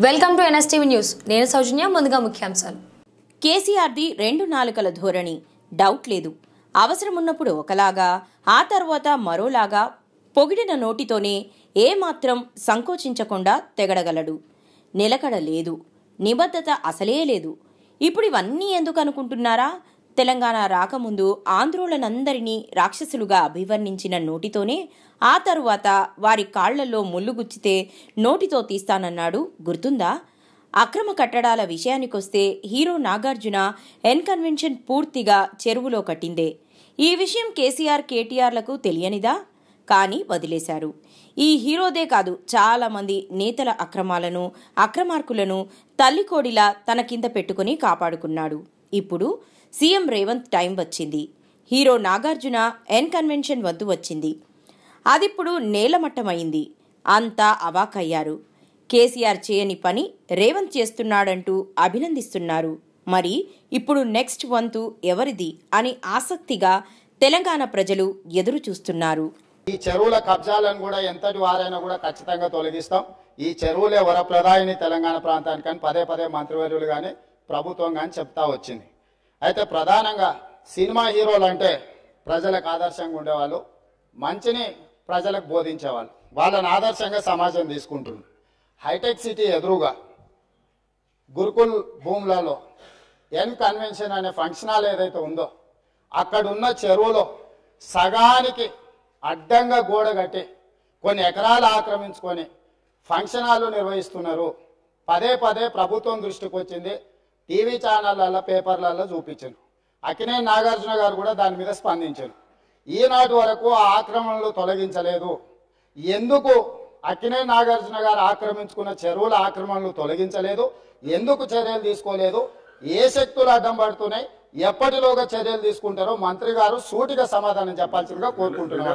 Welcome to NSTV news. నేను సౌజన్య. ముందుగా ముఖ్యాంశాలు. కేసీఆర్ది రెండు నాలుకల ధోరణి, డౌట్ లేదు. అవసరమున్నప్పుడు ఒకలాగా, ఆ తర్వాత మరోలాగా పొగిడిన నోటితోనే ఏమాత్రం సంకోచించకుండా తెగడగలడు. నిలకడ లేదు, నిబద్ధత అసలే లేదు. ఇప్పుడు ఇవన్నీ ఎందుకు అనుకుంటున్నారా? తెలంగాణ రాకముందు ఆంధ్రులనందరినీ రాక్షసులుగా అభివర్ణించిన నోటితోనే ఆ తరువాత వారి కాళ్లలో ముల్లుగుచ్చితే నోటితో తీస్తానన్నాడు, గుర్తుందా? అక్రమ కట్టడాల విషయానికొస్తే హీరో నాగార్జున ఎన్ కన్వెన్షన్ పూర్తిగా చెరువులో కట్టిందే. ఈ విషయం కేసీఆర్ కేటీఆర్లకు తెలియనిదా? కానీ వదిలేశారు. ఈ హీరోదే కాదు, చాలా మంది నేతల అక్రమాలను, అక్రమార్కులను తల్లికోడిలా తన కింద పెట్టుకుని కాపాడుకున్నాడు. ఇప్పుడు సీఎం రేవంత్ టైం వచ్చింది. హీరో నాగార్జున ఎన్ కన్వెన్షన్ వద్దు వచ్చింది. అదిప్పుడు నేలమట్టమైంది. అంతా అవాకయ్యారు. కేసీఆర్ చేయని పని రేవంత్ చేస్తున్నాడంటూ అభినందిస్తున్నారు. మరి ఇప్పుడు నెక్స్ట్ వంతు ఎవరిది అని ఆసక్తిగా తెలంగాణ ప్రజలు ఎదురు చూస్తున్నారు. ఈ చెరువుల కబ్జాలను కూడా ఎంతటి వారైనా కూడా ఖచ్చితంగా తొలగిస్తాం. ఈ చెరువులే వరప్రదాయిని తెలంగాణ ప్రాంతానికి అని పదే పదే మంత్రివర్యులు కానీ ప్రభుత్వం కానీ చెప్తా వచ్చింది. అయితే ప్రధానంగా సినిమా హీరోలు అంటే ప్రజలకు ఆదర్శంగా ఉండేవాళ్ళు, మంచిని ప్రజలకు బోధించేవాళ్ళు. వాళ్ళని ఆదర్శంగా సమాజం తీసుకుంటుంది. హైటెక్ సిటీ ఎదురుగా గురుకుల్ భూములలో ఎన్ కన్వెన్షన్ అనే ఫంక్షన్ హాల్ ఏదైతే ఉందో అక్కడున్న చెరువులో సగానికి అడ్డంగా గోడ కట్టి కొన్ని ఎకరాలు ఆక్రమించుకొని ఫంక్షన్ హాల్ నిర్వహిస్తున్నారు. పదే పదే ప్రభుత్వం దృష్టికి వచ్చింది. టీవీ ఛానళ్ళల్లో, పేపర్లలో చూపించారు. అక్కినేని నాగార్జున గారు కూడా దాని మీద స్పందించారు. ఈనాటి వరకు ఆ ఆక్రమణలు తొలగించలేదు. ఎందుకు అక్కినేని నాగార్జున గారు ఆక్రమించుకున్న చెరువుల ఆక్రమణలు తొలగించలేదు? ఎందుకు చర్యలు తీసుకోలేదు? ఏ శక్తులు అడ్డం పడుతున్నాయి? ఎప్పటిలోగా చర్యలు తీసుకుంటారో మంత్రి గారు సూటిగా సమాధానం చెప్పాల్సిందిగా కోరుకుంటున్నారు.